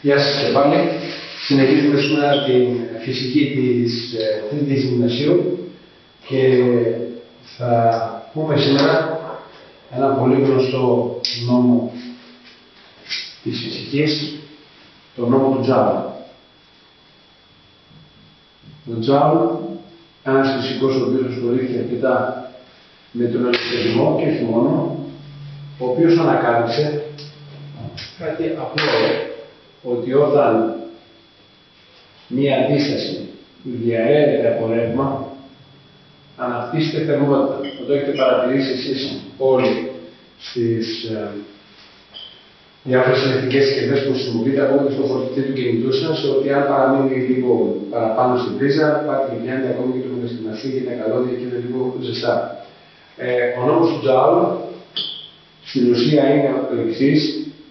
Γεια σας και πάλι. Συνεχίζουμε σήμερα την φυσική της τρίτης γυμνασίου και θα πούμε σήμερα ένα πολύ γνωστό νόμο της φυσικής, το νόμο του Τζάουλ. Ο Τζάουλ, ένας φυσικός ο οποίος ασχολήθηκε αρκετά με τον ελευθερισμό και όχι μόνο, ο οποίος ανακάλυψε κάτι απλό, ότι όταν μία αντίσταση διαρρέεται από ρεύμα, αναπτύσσεται θερμότητα. Το έχετε παρατηρήσει εσείς όλοι στις διάφορες ηλεκτρικές συσκευές που χρησιμοποιείτε ακόμα και στο φορτιστή του κινητού σας, ότι αν παραμείνει λίγο παραπάνω στην πρίζα, υπάρχει και πιάνει ακόμη και το μεταστημαστή και τα καλώδια και είναι λίγο ζεστά. Ο νόμος του Τζάουλ στην ουσία είναι ο εξής.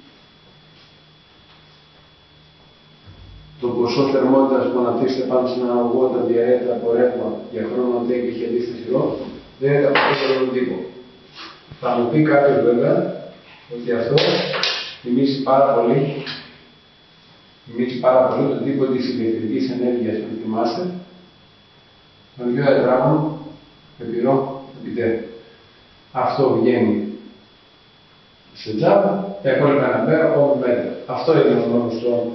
Το ποσό θερμότητας που αναπτύσσεται πάνω στην αναγωγό όταν διαρρέεται από ρεύμα για χρόνο T και έχει αντίσταση ρ, δεν είναι τα ποσότητα των τύπων. Θα μου πει κάποιος βέβαια ότι αυτό θυμίζει πάρα πολύ τον τύπο της ηλεκτρικής ενέργειας που θυμάστε, των 2 τετράγωνων επί ρ επί T. Αυτό βγαίνει σε τζάμπ, τα υπόλοιπα ένα πέρα, όπου μέτρα. Αυτό είναι ο νόμος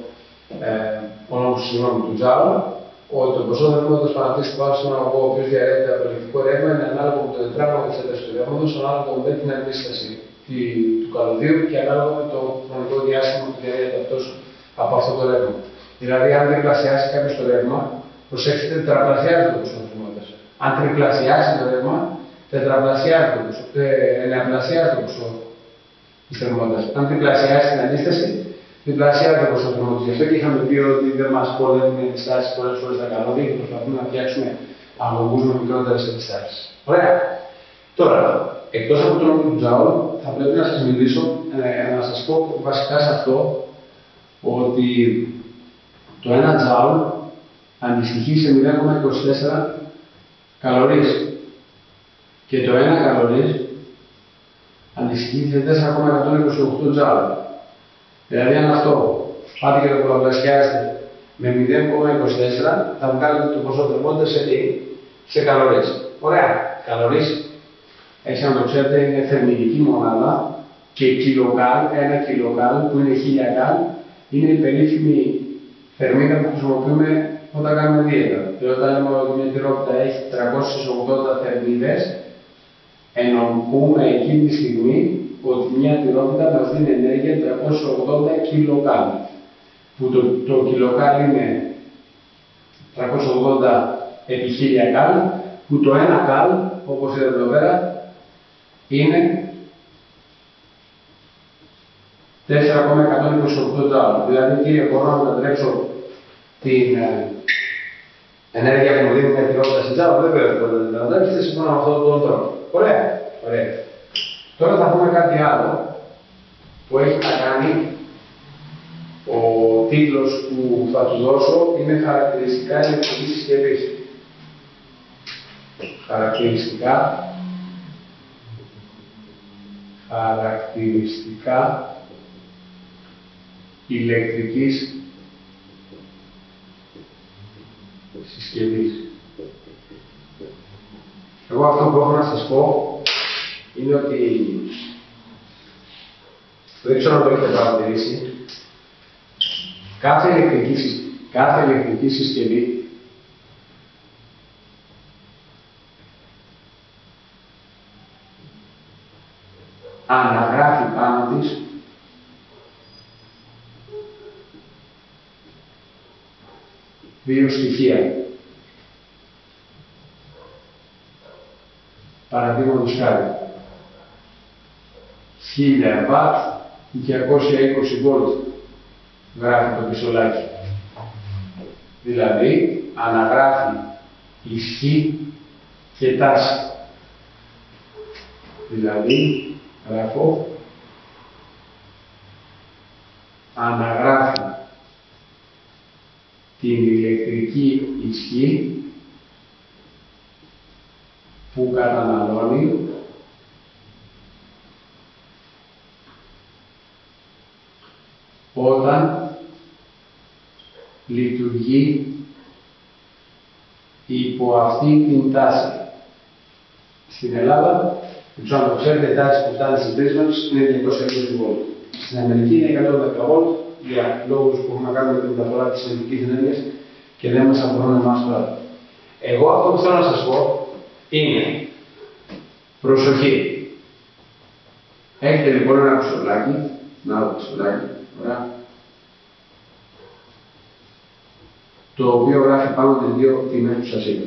του Τζάουλ, ότι το ποσό θερμότητας που αναπτύσσεται πάνω στον αγωγό, ο οποίος διαρρέεται από ηλεκτρικό ρεύμα, είναι ανάλογο με το τετράγωνο της έντασης του ρεύματος, ανάλογο με την αντίσταση του καλωδίου και ανάλογο με το χρονικό διάστημα που διαρρέεται αυτός από αυτό το ρεύμα. Δηλαδή, αν τριπλασιάσει κάποιος το ρεύμα, προσέξτε, τετραπλασιάζει το ποσό θερμότητας. Αν τριπλασιάσει το ρεύμα, τετραπλασιάζει το ποσό, εννεαπλασιάζει το ποσό της θερμότητας. Αν τριπλασιάσει την αντίσταση, διπλασιάζει το ποσό θερμότητας. Γι' αυτό και είχαμε πει ότι δεν μας πόλεμουν οι αντιστάσεις πολλές φορές τα καλώδια και προσπαθούμε να φτιάξουμε αγωγούς με μικρότερες αντιστάσεις. Ωραία. Τώρα, εκτός από τον νόμο του Τζάουλ, θα πρέπει να σας μιλήσω, να σας πω βασικά σε αυτό, ότι το 1 Τζάουλ αντιστοιχεί σε 0,24 καλορίες και το 1 καλορίες αντιστοιχεί σε 4,128 Τζάουλ. Δηλαδή, αν αυτό πάτε και το πολλαπλασιάσετε με 0,24, θα βγάλετε το ποσό θερμότητας σε καλορίες. Ωραία. Καλορίες, έτσι να το ξέρετε, είναι θερμιδική μονάδα και κιλογκάλ, 1 κιλογκάλ που είναι 1000 γκάλ, είναι η περίφημη θερμίδα που χρησιμοποιούμε όταν κάνουμε δίαιτα. Και όταν λέμε ότι μια τυρόπιτα έχει 380 θερμίδες, εννοούμε εκείνη τη στιγμή ότι μια τυρόπιτα μας δίνει ενέργεια 380 κιλογκάλ. Που το κιλογκάλ είναι 380 επί 1000 γκάλ, που το 1 γκάλ, όπως είδατε εδώ πέρα, είναι 4,128 τζάουλ. Δηλαδή, κύριε, μπορώ να μετατρέψω την ενέργεια που μου δίνει μια τυρόπιτα σε τζάουλ, δεν πρέπει να την μετατρέψετε σύμφωνα με αυτόν τον τρόπο. Ωραία. Ωραία. Τώρα θα πούμε κάτι άλλο που έχει να κάνει, ο τίτλος που θα του δώσω είναι χαρακτηριστικά ηλεκτρικής συσκευής. Χαρακτηριστικά ηλεκτρικής συσκευής. Εγώ αυτό που έχω να σας πω είναι ότι δεν ξέρω αν το έχετε παρατηρήσει, κάθε ηλεκτρική συσκευή αναγράφει πάνω της δύο στοιχεία. Παραδείγματος χάρη, 1000 βατ, 220 βολτ γράφει το πιστολάκι. Δηλαδή, αναγράφει ισχύ και τάση. Δηλαδή, γράφω, αναγράφει την ηλεκτρική ισχύ που καταναλώνει όταν λειτουργεί υπό αυτή την τάση. Στην Ελλάδα, δεν ξέρω αν το ξέρετε, η τάση που φτάνει στις Brisbane είναι 220 volt. Στην Αμερική είναι 110 volt για λόγους που έχουν να κάνουν με τη μεταφορά της ηλεκτρικής ενέργειας και δεν μας αφορούν εμάς τώρα. Εγώ αυτό που θέλω να σας πω είναι προσοχή. Έχετε λοιπόν ένα πιστολάκι, ένα άλλο πιστολάκι, ωραία, το οποίο γράφει πάνω τις δύο τιμές που σας είπα.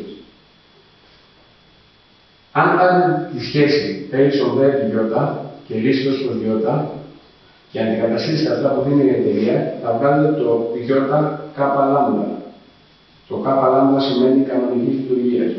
Αν πάρετε τη σχέση Pace of γιώτα και λύση ως προς γιώτα και αντικαταστήσετε αυτά που δίνει η εταιρεία, θα βγάλετε το γιώτα κάπα λάμδα. Το κάπα λάμδα σημαίνει κανονικής λειτουργίας.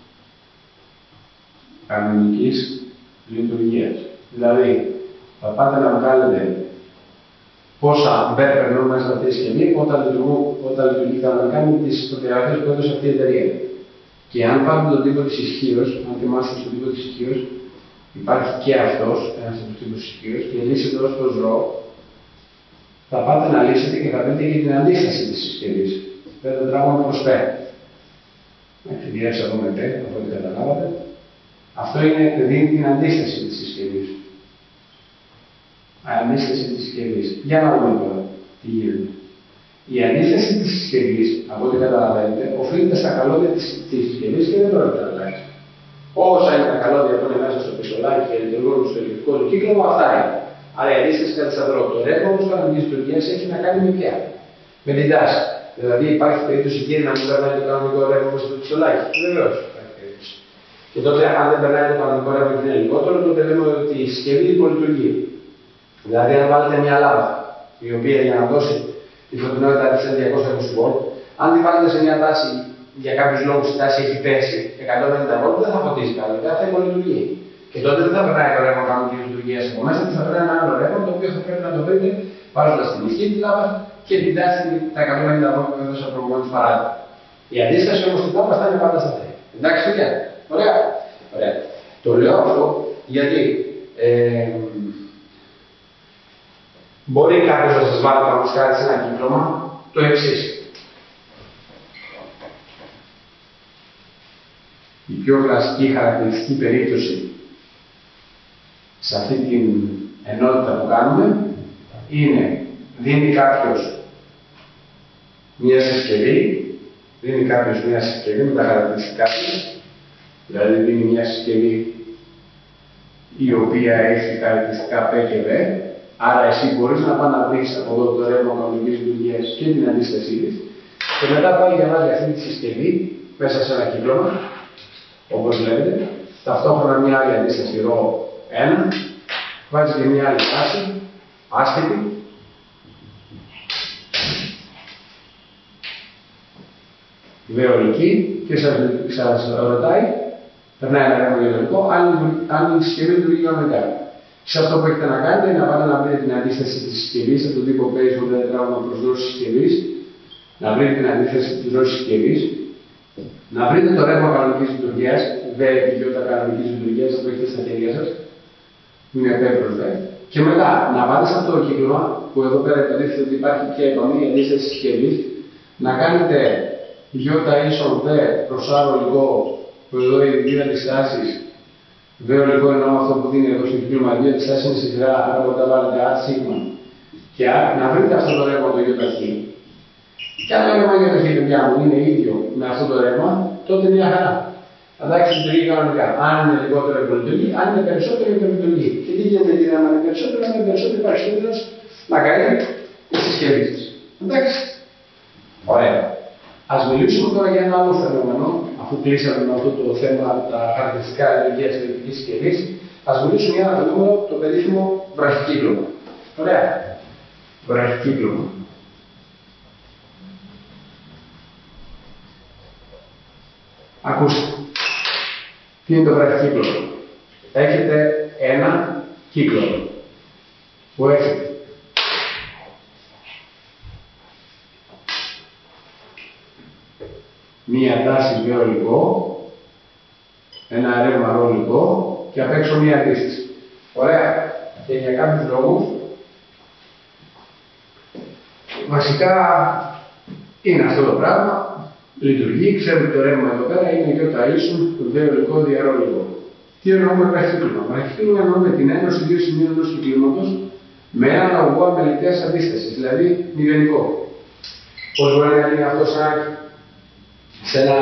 Κανονικής λειτουργίας. Δηλαδή, θα πάτε να βγάλετε πόσα μπέρ περνούν μέσα από αυτή τη συσκευή όταν λειτουργεί κανονικά με τις προδιαγραφές που έδωσε αυτή η εταιρεία. Και αν πάρετε τον τύπο της ισχύως, αν θυμάστε στον τύπο της ισχύως, υπάρχει και αυτός, ένας από τους τύπους της ισχύως, και λύσετε ως προς ρο, θα πάτε να λύσετε και θα βρείτε και την αντίσταση της συσκευής. Δεν το τράγουμε προς πέ. Διέρεσα εδώ με πέ, από ό,τι καταλάβατε. Αυτό δίνει την αντίσταση της συσκευής. Αντίσταση της συσκευής. Για να δούμε τώρα τι γίνεται. Η αντίσταση της συσκευής, από ό,τι καταλαβαίνετε, οφείλεται στα καλώδια της συσκευής και δεν πρόκειται να αλλάξει. Όσα είναι τα καλώδια που είναι μέσα στο πιστολάκι και λειτουργούν στο ηλεκτρικό του κύκλωμα, αυτά είναι. Άρα η αντίσταση κατά σταυρό. Το ρεύμα όμως κανονικής λειτουργίας έχει να κάνει με ποια? Με την τάση. Δηλαδή υπάρχει περίπτωση εκεί να μην περνάει το κανονικό ρεύμα στο πιστολάκι. Βεβαίως υπάρχει περίπτωση. Και τότε, αν δεν περνάει το κανονικό ρεύμα και είναι λιγότερο, τότε λέμε ότι η συσκευή υπολειτουργεί. Δηλαδή, αν βάλετε μια λάμπα, η οποία για να δώσει τη φωτεινότητα της 220 volt, αν τη βάλετε σε μια τάση, για κάποιους λόγους η τάση έχει πέσει 150 volt, δεν θα φωτίσει καλύτερα, θα υπολειτουργεί. Και τότε δεν θα περνάει το ρεύμα κανονικής λειτουργίας από μέσα, θα περνάει ένα άλλο ρεύμα, το οποίο θα πρέπει να το βρείτε βάζοντας την ισχύ της λάμπας και την τάση τα 150 volt που έδωσα προηγουμένως παράδειγμα. Η αντίσταση όμως της λάμπας θα είναι πάντα σταθερή. Εντάξει, παιδιά. Ωραία. Ωραία. Το λέω αυτό γιατί μπορεί κάποιος να σας βάλει πραγματικά σε ένα κύκλωμα το εξής. Η πιο κλασική χαρακτηριστική περίπτωση σε αυτή την ενότητα που κάνουμε είναι δίνει κάποιος μια συσκευή, με τα χαρακτηριστικά της, δηλαδή δίνει μια συσκευή η οποία έχει χαρακτηριστικά P και V. Άρα εσύ μπορείς να πας να βρεις από εδώ το ρεύμα κανονικής λειτουργίας και την αντίστασή της και μετά πάει για βάζει αυτή τη συσκευή μέσα σε ένα κύκλωμα, όπως βλέπετε, ταυτόχρονα μια άλλη αντίσταση ρ1, βάζει και μια άλλη τάση, άσχετη, βεολική και σας ρωτάει, περνάει ένα ρεύμα γεωλογικό, αν η συσκευή λειτουργεί κανονικά. Σε αυτό που έχετε να κάνετε είναι να πάτε να βρείτε την αντίσταση της συσκευής, από τον τύπο Pace που δεν τράβουμε προς δόση συσκευής, να βρείτε την αντίσταση της δόσης συσκευής, να βρείτε το ρεύμα κανονικής λειτουργίας, V και Ι κανονικής λειτουργίας, το έχετε στα χέρια σας, που είναι P προς V, και μετά να πάτε σε αυτό το κύκλωμα, που εδώ πέρα υποτίθεται ότι υπάρχει πια είπαμε η αντίσταση της συσκευής, να κάνετε Ι ίσον V προς R ολικό, που εδώ η δίδα της τάσης, βεολικό εννοώ αυτό που δίνει εδώ στο κύκλωμα 2, τη στάση είναι στη σειρά, άρα μπορείτε να βάλετε R σίγμα. Και να βρείτε αυτό το ρεύμα το ΙΧ. Και αν το ρεύμα ΙΧ, παιδιά μου, είναι ίδιο με αυτό το ρεύμα, τότε μια χαρά. Εντάξει, λειτουργεί κανονικά. Αν είναι λιγότερο υπολειτουργεί, αν είναι περισσότερο υπολειτουργεί. Και τι γίνεται, γιατί να είναι περισσότερο, αν είναι περισσότερο υπάρχει κίνδυνος να καεί η συσκευή της. Εντάξει. Ωραία. Ας μιλήσουμε τώρα για ένα άλλο φαινόμενο, αφού κλείσαμε με αυτό το θέμα τα χαρακτηριστικά ενεργείας της ηλεκτρικής συσκευής, ας μιλήσουμε για ένα φαινόμενο, το περίφημο βραχικύκλωμα. Ωραία. Βραχικύκλωμα. Ακούστε. Τι είναι το βραχικύκλωμα? Έχετε ένα κύκλο που έχετε μία τάση βεολικό, ένα ρεύμα ρολικό και απ' έξω μία αντίσταση. Ωραία. Και για κάποιους λόγους βασικά Είναι αυτό το πράγμα, λειτουργεί, ξέρουμε το ρεύμα εδώ πέρα είναι και το ίσον, το δεολικό διαρρόλικο. Τι εννοούμε βραχυκλώμα? Βραχυκλώμα εννοούμε την ένωση δύο σημείων ενός κυκλώματος με ένα λογό αμεληταίας αντίστασης, δηλαδή μηδενικό. Πώς μπορεί να γίνει αυτό σε ένα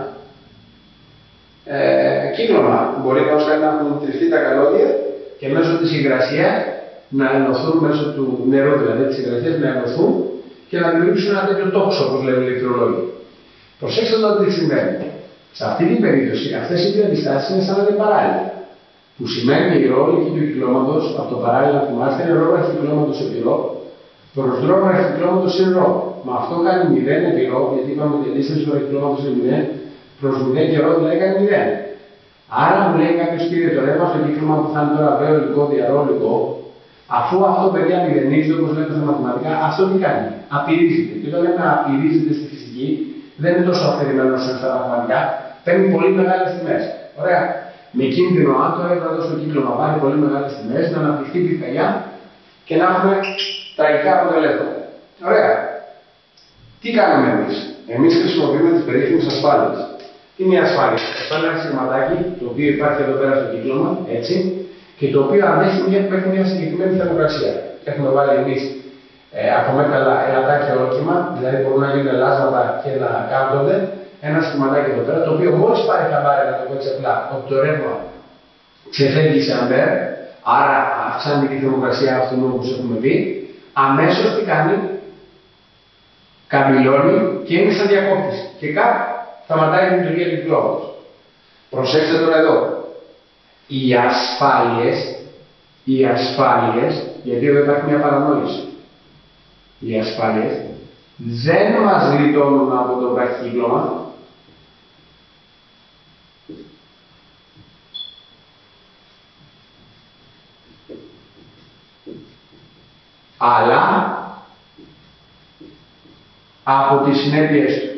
κύκλωμα? Μπορεί να έχουν τριφτεί τα καλώδια και μέσω της υγρασίας να ενωθούν, μέσω του νερού δηλαδή της υγρασίας να ενωθούν και να δημιουργήσουν ένα τέτοιο τόξο, όπως λένε οι ηλεκτρολόγοι. Προσέξτε τώρα τι συμβαίνει. Σε αυτή την περίπτωση, αυτές οι δύο αντιστάσεις είναι σαν να είναι παράλληλα. Που σημαίνει η ρόλη του κυκλώματος από το παράλληλο που μάθει είναι ρόλο κυκλώματος επί ρό προς ρόλο κυκλώματος συν ρό. Μα αυτό κάνει 0 επί ρό, γιατί είπαμε ότι η αντίσταση του κυκλώματος είναι 0 προς 0 και ρό δηλαδή κάνει 0. Άρα μου λέει κάποιος πήρε το ρεύμα στο κύκλωμα που θα είναι τώρα βεολικό διαρρόλικο, αφού αυτό παιδιά μηδενίζεται όπως λέτε στα μαθηματικά, αυτό τι κάνει? Απειρίζεται. Και όταν λέμε απειρίζεται στη φυσική, δεν είναι τόσο αφαιρημένο όσο στα μαθηματικά, παίρνει πολύ μεγάλες τιμές. Ωραία. Με κίνδυνο αν το ρεύμα εδώ στο κύκλωμα πάρει πολύ μεγάλες τιμές, να αναπτυχθεί πυρκαγιά και να έχουμε τραγικά αποτελέσματα. Ωραία. Τι κάνουμε εμείς? Εμείς χρησιμοποιούμε τις περίφημες ασφάλειες. Τι είναι η ασφάλεια? Ασφάλεια είναι ένα σειρματάκι το οποίο υπάρχει εδώ πέρα στο κύκλωμα, έτσι, και το οποίο αντέχει μια συγκεκριμένη θερμοκρασία. Έχουμε βάλει εμείς από μέταλλα ελατάκια όχημα, δηλαδή μπορούν να γίνουν ελάσματα και να κάθονται. Ένα σχηματάκι εδώ πέρα, το οποίο μόλις πάρει χαμπάρι, να το πω έτσι απλά, ότι το ρεύμα ξεφεύγει σε αμπέρ, άρα αυξάνει τη θερμοκρασία αυτού όπως έχουμε πει, αμέσως τι κάνει? Καμιλώνει και είναι σαν διακόπτης. Και κάπου σταματάει η λειτουργία του κυκλώματος. Προσέξτε τώρα εδώ. Οι ασφάλειες, γιατί εδώ υπάρχει μια παρανόηση. Οι ασφάλειες δεν μας γλιτώνουν από το βραχυκύκλωμα, αλλά από τις συνέπειες του.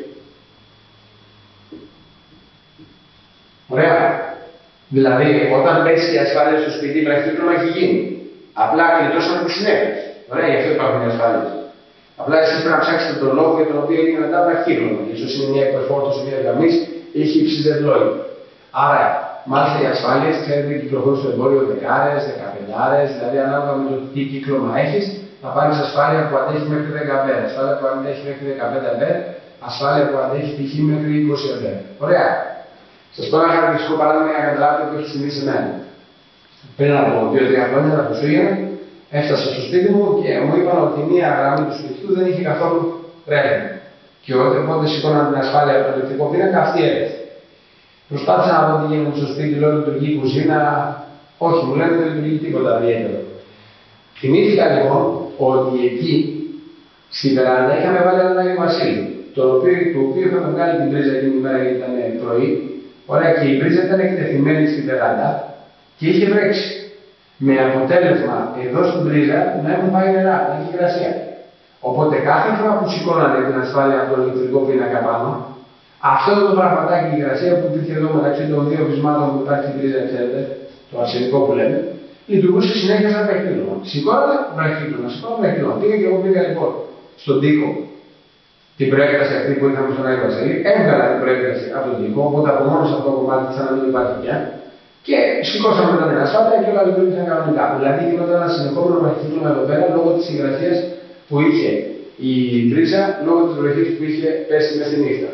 Ωραία. Δηλαδή, όταν πέσει η ασφάλεια στο σπίτι, η βραχυκύκλωμα έχει γίνει. Απλά γλιτώσαμε τις συνέπειες. Ωραία, γι' αυτό υπάρχουν οι ασφάλειες. Απλά εσείς πρέπει να ψάξετε τον λόγο για τον οποίο έγινε μετά βραχυκύκλωμα. Ίσως είναι μια υπερφόρτωση μια γραμμή, έχει υψηλές λόγοι. Άρα, μάλιστα οι ασφάλειες, ξέρετε, κυκλοφορούν στο εμπόριο δεκάρες, δεκαπεντάρες, δηλαδή ανάλογα με το τι κύκλωμα έχεις, θα πάρεις ασφάλεια που αντέχει μέχρι 10 αμπέρ, ασφάλεια που αντέχει μέχρι 15 αμπέρ, ασφάλεια που αντέχει π.χ. μέχρι 20 αμπέρ. Ωραία. Σας πω ένα χαρακτηριστικό παράδειγμα για να καταλάβετε τι έχει συμβεί σε μένα. Πριν από 2-3 χρόνια, τα Χριστούγεννα, έφτασα στο σπίτι μου και μου είπαν ότι μία γραμμή του σπιτιού δεν είχε καθόλου ρεύμα. Και οπότε σηκώναν την ασφάλεια από το ηλεκτρικό πίνακα, αυτή έρευε. Προσπάθησα να δω τι γίνεται στο σπίτι, λέω λειτουργεί η κουζίνα. Όχι, μου λένε δεν λειτουργεί τίποτα ιδιαίτερο. Θυμήθηκα λοιπόν ότι εκεί στην βεράντα είχαμε βάλει ένα Άγιο Βασίλη, το οποίο είχαμε βγάλει την πρίζα εκείνη την ημέρα γιατί ήταν πρωί. Ωραία, και η πρίζα ήταν εκτεθειμένη στην βεράντα και είχε βρέξει. Με αποτέλεσμα εδώ στην πρίζα να έχουν πάει νερά, να έχει υγρασία. Οπότε κάθε φορά που σηκώνανε την ασφάλεια από το ηλεκτρικό πίνακα πάνω, αυτό το πραγματάκι, η υγρασία που υπήρχε εδώ μεταξύ των δύο βυσμάτων που υπάρχει στην πρίζα, ξέρετε, το αρσενικό που λέμε, λειτουργούσε συνέχεια σαν βραχυκύκλωμα. Σηκώνανε βραχυκύκλωμα, σηκώνανε βραχυκύκλωμα. Πήγα και εγώ πήγα λοιπόν στον τοίχο την προέκταση αυτή που είχαμε στον Άγιο Βασίλη, έβγαλα την προέκταση από τον τοίχο, οπότε από μόνο σε αυτό το κομμάτι σαν να μην υπάρχει πια. Και σηκώσαμε μετά την ασφάλεια και όλα λειτουργήσαν κανονικά. Δηλαδή γινόταν ένα συνεχόμενο βραχυκύκλωμα εδώ πέρα λόγω τη υγρασία που είχε η πρίζα, λόγω τη βροχή που είχε πέσει μέσα στη νύχτα.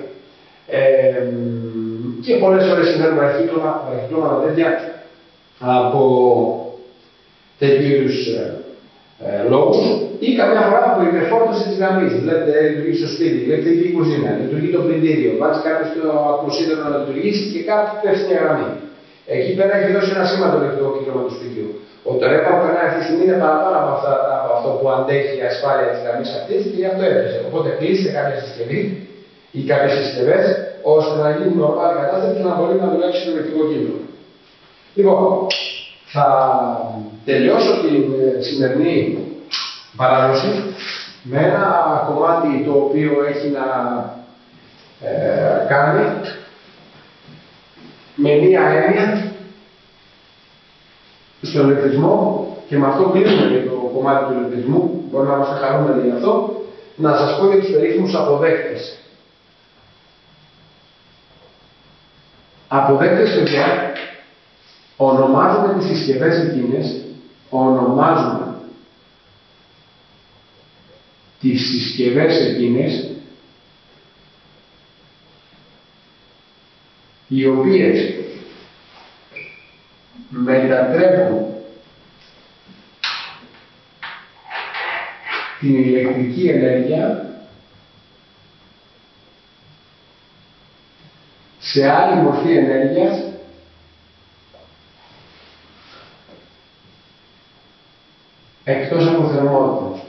Και πολλές φορές συμβαίνουν βραχυκύκλωματα τέτοια από τέτοιους λόγους ή καμιά φορά από υπερφόρτωση της γραμμής. Βλέπετε, λειτουργεί στο σπίτι, ηλεκτρική κουζίνα, λειτουργεί το πλυντήριο, βάζει κάποιος το ατμοσίδερο να λειτουργήσει και κάτι πέφτει μια γραμμή. Εκεί πέρα έχει δώσει ένα σήμα το ηλεκτρικό κύκλωμα του σπιτιού. Ότι το ρεύμα που περνάει αυτή τη στιγμή είναι παραπάνω από αυτό που αντέχει η ασφάλεια της γραμμής αυτής και γι' αυτό έπεσε. Οπότε κλείστε κάποια συσκευή ή κάποιες συσκευές ώστε να γίνει νορμάλη κατάσταση και να μπορεί να δουλέψει το ηλεκτρικό κύκλωμα. Λοιπόν, θα τελειώσω την σημερινή παράδοση με ένα κομμάτι το οποίο έχει να κάνει με μία έννοια στον ηλεκτρισμό και με αυτό κλείνουμε και το κομμάτι του ηλεκτρισμού, μπορεί να είμαστε χαρούμενοι γι' αυτό, να σας πω για τους περίφημους αποδέκτες. Αποδέκτες, παιδιά, ονομάζουμε τις συσκευές εκείνες, ονομάζουμε τις συσκευές εκείνες οι οποίες μετατρέπουν την ηλεκτρική ενέργεια σε άλλη μορφή ενέργειας εκτός από θερμότητα.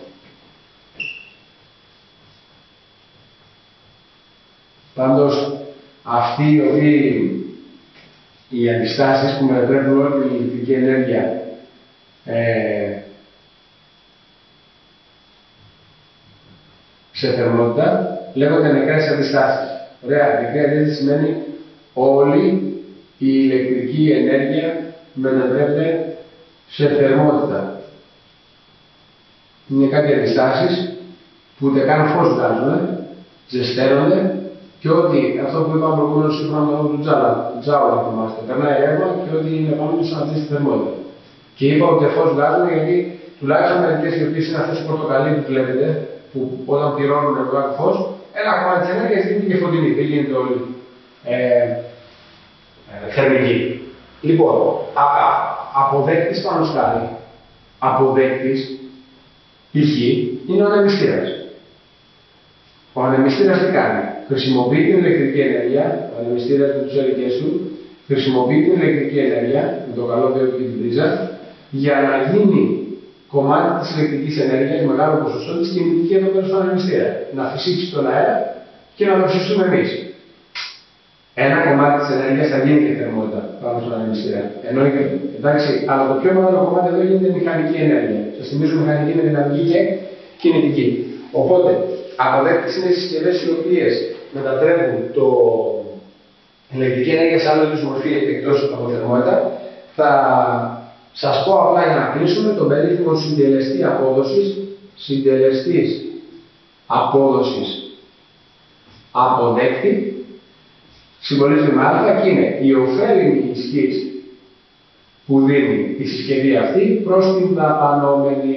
Πάντως, αυτοί οι οποίοι οι αντιστάσεις που μετατρέπουν όλη την ηλεκτρική ενέργεια σε θερμότητα, λέγονται νεκρές αντιστάσεις. Ωραία, νεκρή αντίσταση σημαίνει όλη η ηλεκτρική ενέργεια μετατρέπεται σε θερμότητα. Είναι κάτι αντιστάσεις που ούτε καν φως βγάζουν, ζεσταίνονται και ότι αυτό που είπαμε προηγουμένως σύμφωνα με το Τζάου, να θυμάστε, περνάει ρεύμα και ότι είναι πάνω του σαν στη θερμότητα. Και είπα ότι φως βγάζουν γιατί τουλάχιστον μερικές οι οποίες είναι αυτές οι πορτοκαλί που βλέπετε, που όταν πληρώνουν να βγάλουν φως, ένα κομμάτι της ενέργειας γίνεται και φωτεινή, δεν γίνεται όλη θερμική. Λοιπόν, αποδέκτης πάνω σκάλι, αποδέκτης π.χ. είναι ο ανεμιστήρας. Ο ανεμιστήρας τι κάνει? Χρησιμοποιεί την ηλεκτρική ενέργεια, ο ανεμιστήρας με τους έλικες του, χρησιμοποιεί την ηλεκτρική ενέργεια, με το καλώδιο και την πρίζα, για να γίνει κομμάτι της ηλεκτρικής ενέργειας, μεγάλο ποσοστό της κινητική εδώ πέρα στον ανεμιστήρα. Να φυσήξει τον αέρα και να το ψήσουμε εμείς. Ένα κομμάτι της ενέργειας θα γίνει και θερμότητα πάνω στον ανεμιστήρα. Εντάξει, αλλά το πιο μεγάλο κομμάτι εδώ γίνεται μηχανική ενέργεια. Σας θυμίζω, μηχανική είναι δυναμική και κινητική. Οπότε, αποδέκτες είναι οι συσκευές οι οποίες μετατρέπουν ηλεκτρική ενέργεια σε άλλο είδους μορφή εκτός από θερμότητα. Θα σας πω απλά για να κλείσουμε τον περίφημο συντελεστή απόδοσης. Συντελεστής απόδοσης αποδέκτη συμβολίζεται με α και είναι η ωφέλιμη ισχύς που δίνει η συσκευή αυτή προς την δαπανόμενη.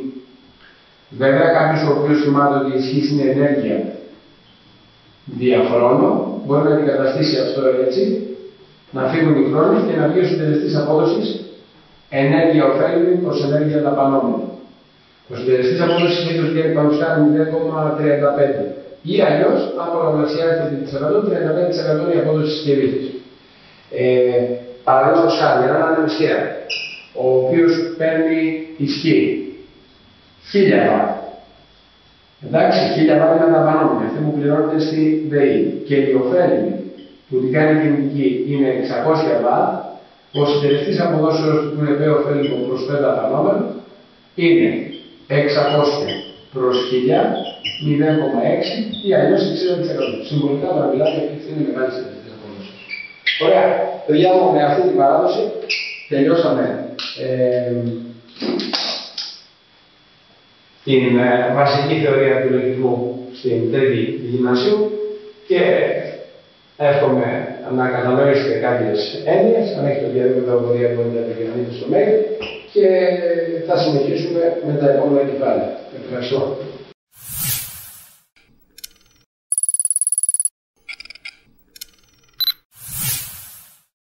Βέβαια, κάποιος ο οποίος θυμάται ότι η ισχύς είναι ενέργεια διαφρόνο, μπορεί να αντικαταστήσει αυτό έτσι, να φύγουν οι χρόνοι και να βγει ο συντελεστής απόδοσης ενέργεια ωφέλιμη προς ενέργεια δαπανόμενη. Ο συντελεστής απόδοσης συνήθως βγαίνει πάνω σκάλι 0,35 ή αλλιώς, αν πολλαπλασιάζεται την 35% η απόδοση της συσκευής της. Παραδείγματος χάρη, έναν ανεμιστήρα, ο οποίος παίρνει ισχύ 1000 W. Εντάξει, 1000 W είναι δαπανόμενη, αυτή που πληρώνεται στη ΔΕΗ. Και η ωφέλιμη που την κάνει κινητική είναι 600 W. Ο συντελεστής αποδόσεως του είναι πέ ωφέλιμο προς πέ δαπανόμενο είναι 600 προς 1000, 0,6 ή αλλιώς 60%. Συμβολικά παραμιλάτε γιατί αυτή είναι μεγάλη συντελεστής αποδόσεως. Ωραία, παιδιά μου, με αυτή την παράδοση τελειώσαμε την βασική θεωρία του ηλεκτρισμού στην τρίτη γυμνασίου και εύχομαι να κατανοήσετε κάποιες έννοιες. Αν έχετε οποιαδήποτε απορία μπορείτε να επικοινωνείτε στο mail και θα συνεχίσουμε με τα επόμενα κεφάλαια. Ευχαριστώ.